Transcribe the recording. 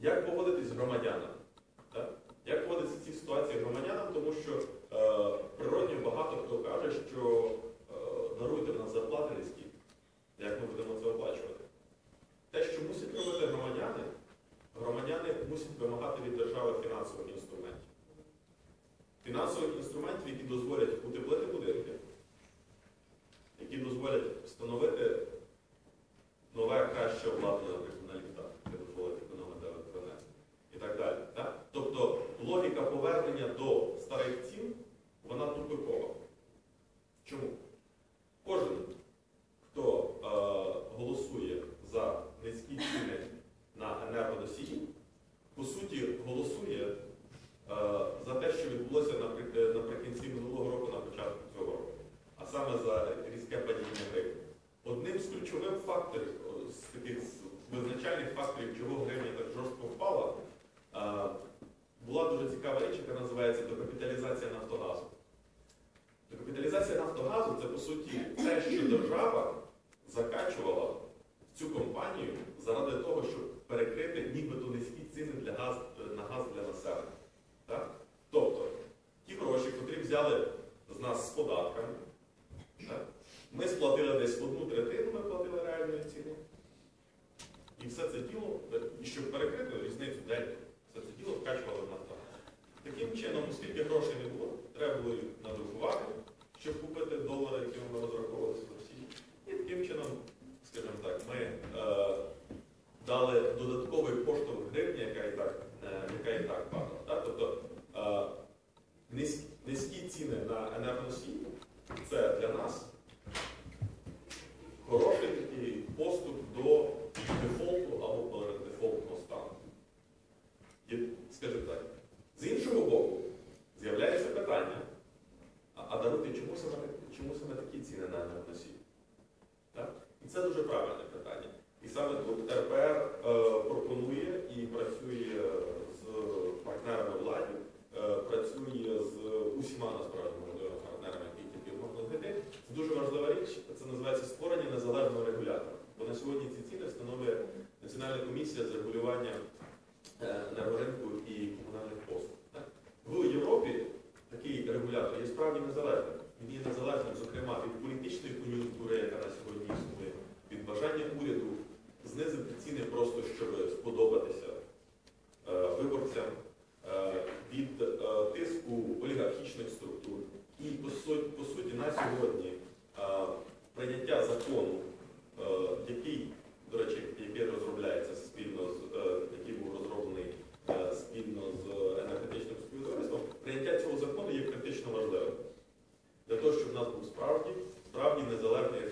Як поводитись з громадянами? Так? Як поводитися в цій ситуації громадянам, тому що природньо багато хто каже, що даруйте в нас зарплати низькі, як ми будемо це оплачувати. Те, що мусять робити громадяни мусять вимагати від держави фінансових інструментів. Фінансових інструментів, які дозволять утеплити будинки, які дозволять встановити нове, краще обладнання, наприклад, на ліфтах, яке дозволить економити електроенергію і так далі. Так? Тобто логіка повернення до старих цін, вона тупикова. Чому? Кожен, хто голосує за низькі ціни на енергоносії, по суті, голосує за те, що відбулося наприкінці минулого року, на початку цього року. А саме за різке падіння гривні. Одним з ключових факторів, з таких визначальних факторів, чого гривня так жорстко впала, була дуже цікава річ, яка називається докапіталізація Нафтогазу. Докапіталізація Нафтогазу – це, по суті, те, що держава закачувала в цю компанію заради того, щоб перекрити нібито низькі ціни на газ для населення. Так? Тобто, ті гроші, котрі взяли з нас з податками, так? Ми сплатили десь 1/3, ми платили реальної ціни. І все це діло, і щоб перекрити різницю день, все це діло вкачували в Нафтогаз. Таким чином, оскільки грошей не було, треба було їх надрукувати, щоб купити долари, які ми розраховувалися в Росії. І таким чином, скажімо так, ми дали додатковий поштовх гривні, яка і так падала. Так? Тобто низькі ціни на енергоносії – це для нас хороший такий поступ до дефолту або переддефолтного стану. І, скажімо так, з іншого боку, з'являється питання, а даруйте, чому саме такі ціни на енергоносії? Так? І це дуже правильне питання. І саме тут РПР пропонує і працює з партнерами влади, працює з усіма, насправді, можливо, партнерами, які тільки можна знайти. Це дуже важлива річ, це називається створення незалежного регулятора. Бо на сьогодні ці ціни встановлює Національна комісія з регулювання енергоринку і комунальних послуг. Так? В Європі такий регулятор є справді незалежним. Він є незалежним, зокрема, від політичної кон'юнктури, яка на сьогодні існує, від бажання уряду знизити ціни просто, щоб сподобатися виборцям, від тиску олігархічних структур. І, по суті, на сьогодні прийняття закону, який, до речі, який розробляється спільно який був розроблений спільно з енергетичним співтовариством, прийняття цього закону є критично важливим. Для того, щоб в нас був справді незалежний